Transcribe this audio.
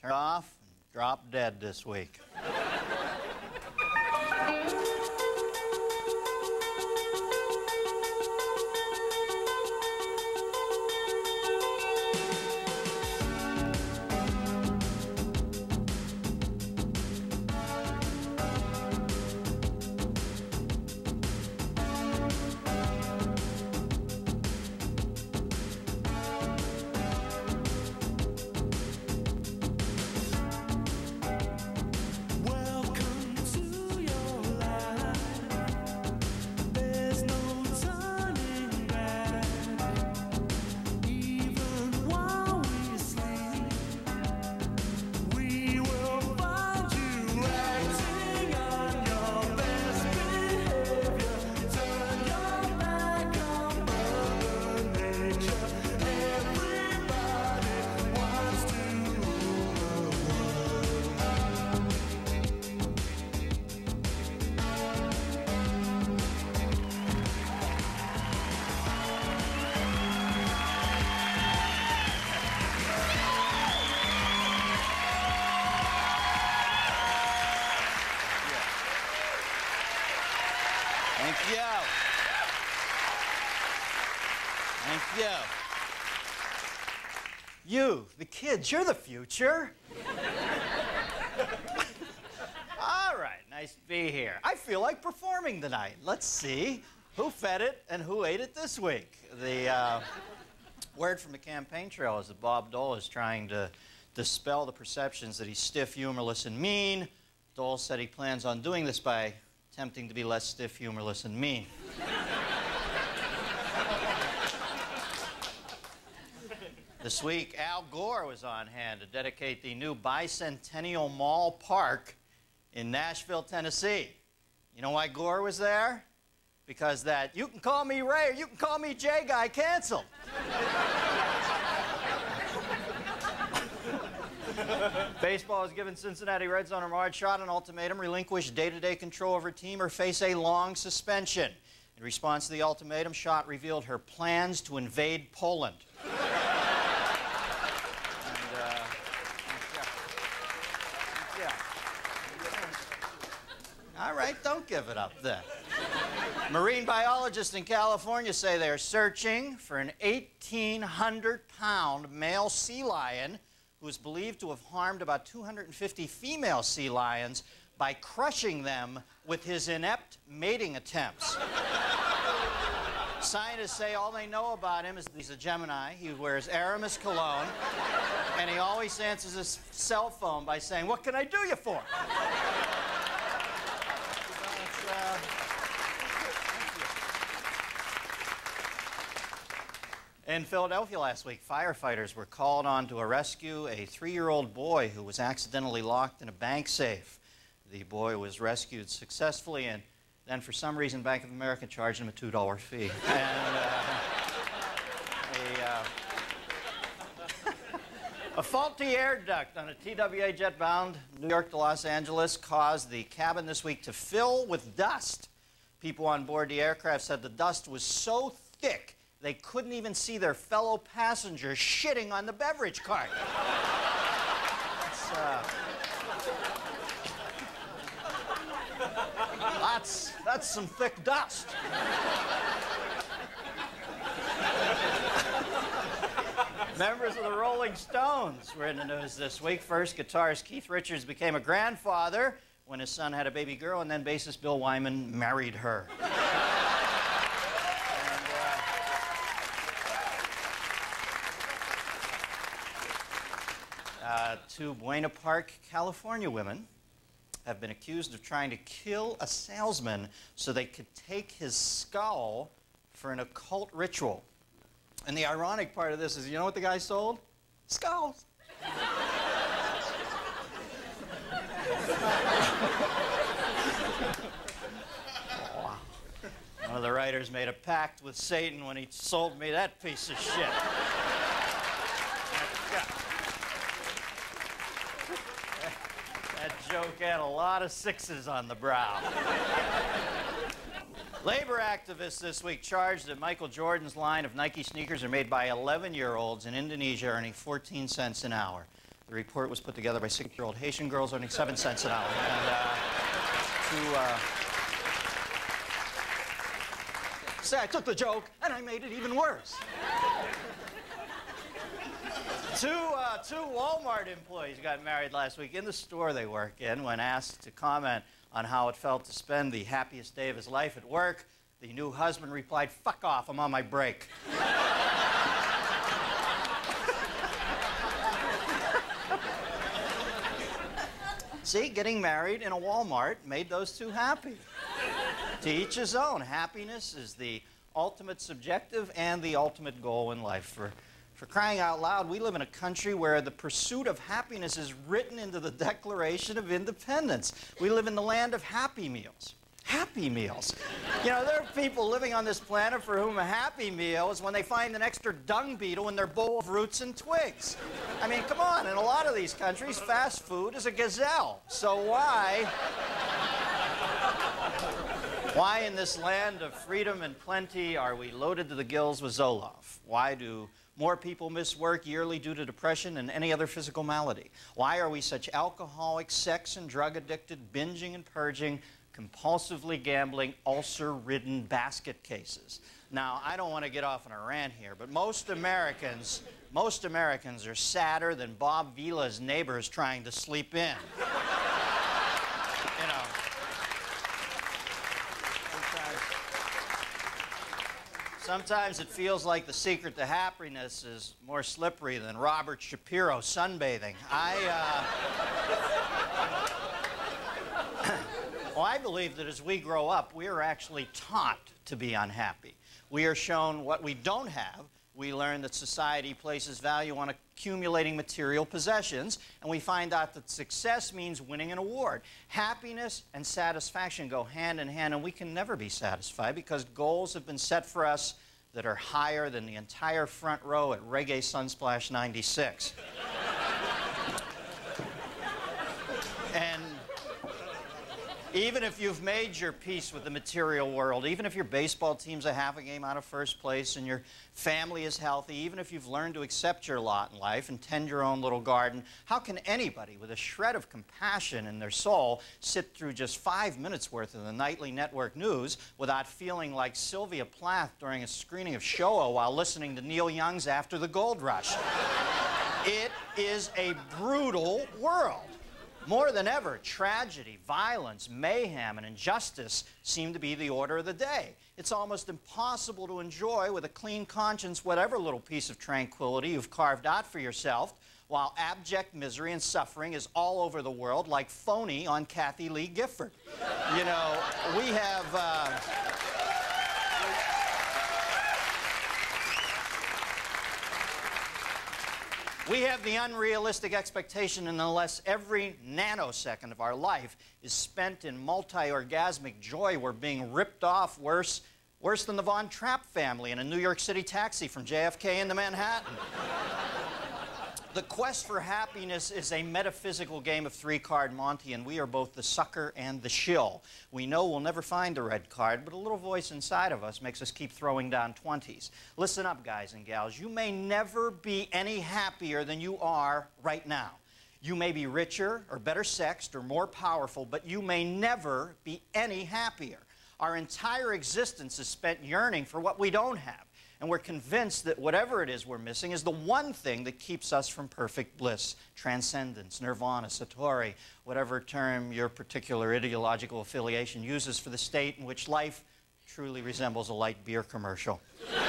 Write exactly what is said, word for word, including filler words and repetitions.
off and dropped dead this week. Thank you. Thank you. You, the kids, you're the future. All right, nice to be here. I feel like performing tonight. Let's see who fed it and who ate it this week. The uh, word from the campaign trail is that Bob Dole is trying to dispel the perceptions that he's stiff, humorless, and mean. Dole said he plans on doing this by attempting to be less stiff, humorless, and mean. This week, Al Gore was on hand to dedicate the new Bicentennial Mall Park in Nashville, Tennessee. You know why Gore was there? Because that "you can call me Ray or you can call me Jay" guy canceled. Baseball has given Cincinnati Reds owner Marge Schott an ultimatum: relinquish day-to-day control of her team or face a long suspension. In response to the ultimatum, Schott revealed her plans to invade Poland. and, uh, yeah. Yeah. All right, don't give it up then. Marine biologists in California say they're searching for an eighteen hundred pound male sea lion who is believed to have harmed about two hundred fifty female sea lions by crushing them with his inept mating attempts. Scientists say all they know about him is that he's a Gemini. He wears Aramis cologne, and he always answers his cell phone by saying, "What can I do you for?" It's, uh, In Philadelphia last week, firefighters were called on to rescue a three-year-old boy who was accidentally locked in a bank safe. The boy was rescued successfully, and then for some reason Bank of America charged him a two dollar fee. And, uh, a, uh, a faulty air duct on a T W A jet bound New York to Los Angeles caused the cabin this week to fill with dust. People on board the aircraft said the dust was so thick they couldn't even see their fellow passengers shitting on the beverage cart. It's, uh, that's, that's some thick dust. Members of the Rolling Stones were in the news this week. First, guitarist Keith Richards became a grandfather when his son had a baby girl, and then bassist Bill Wyman married her. Uh, two Buena Park, California women have been accused of trying to kill a salesman so they could take his skull for an occult ritual. And the ironic part of this is, you know what the guy sold? Skulls. Wow. One of the writers made a pact with Satan when he sold me that piece of shit. That joke had a lot of sixes on the brow. Labor activists this week charged that Michael Jordan's line of Nike sneakers are made by eleven-year-olds in Indonesia earning fourteen cents an hour. The report was put together by six-year-old Haitian girls earning seven cents an hour. And, uh, to, uh, say, I took the joke and I made it even worse. Two, uh, two Walmart employees got married last week in the store they work in. When asked to comment on how it felt to spend the happiest day of his life at work, the new husband replied, "Fuck off, I'm on my break." See, getting married in a Walmart made those two happy. To each his own. Happiness is the ultimate subjective and the ultimate goal in life. For, for crying out loud, we live in a country where the pursuit of happiness is written into the Declaration of Independence. We live in the land of Happy Meals. Happy Meals. You know, there are people living on this planet for whom a Happy Meal is when they find an extra dung beetle in their bowl of roots and twigs. I mean, come on, in a lot of these countries, fast food is a gazelle. So why, why in this land of freedom and plenty are we loaded to the gills with Zoloft? Why do more people miss work yearly due to depression than any other physical malady? Why are we such alcoholic, sex and drug addicted, binging and purging, compulsively gambling, ulcer-ridden basket cases? Now, I don't want to get off on a rant here, but most Americans, most Americans are sadder than Bob Vila's neighbors trying to sleep in. You know. Sometimes, sometimes it feels like the secret to happiness is more slippery than Robert Shapiro sunbathing. I, uh... Well, I believe that as we grow up, we are actually taught to be unhappy. We are shown what we don't have. We learn that society places value on accumulating material possessions, and we find out that success means winning an award. Happiness and satisfaction go hand in hand, and we can never be satisfied because goals have been set for us that are higher than the entire front row at Reggae Sunsplash ninety-six. And even if you've made your peace with the material world, even if your baseball team's a half a game out of first place and your family is healthy, even if you've learned to accept your lot in life and tend your own little garden, how can anybody with a shred of compassion in their soul sit through just five minutes worth of the nightly network news without feeling like Sylvia Plath during a screening of Shoah while listening to Neil Young's After the Gold Rush? It is a brutal world. More than ever, tragedy, violence, mayhem, and injustice seem to be the order of the day. It's almost impossible to enjoy with a clean conscience whatever little piece of tranquility you've carved out for yourself, while abject misery and suffering is all over the world like phony on Kathy Lee Gifford. You know, we have... Uh, We have the unrealistic expectation that unless every nanosecond of our life is spent in multi-orgasmic joy, we're being ripped off worse, worse than the Von Trapp family in a New York City taxi from J F K into Manhattan. The quest for happiness is a metaphysical game of three-card Monty, and we are both the sucker and the shill. We know we'll never find a red card, but a little voice inside of us makes us keep throwing down twenties. Listen up, guys and gals. You may never be any happier than you are right now. You may be richer or better sexed or more powerful, but you may never be any happier. Our entire existence is spent yearning for what we don't have. And we're convinced that whatever it is we're missing is the one thing that keeps us from perfect bliss, transcendence, nirvana, satori, whatever term your particular ideological affiliation uses for the state in which life truly resembles a light beer commercial.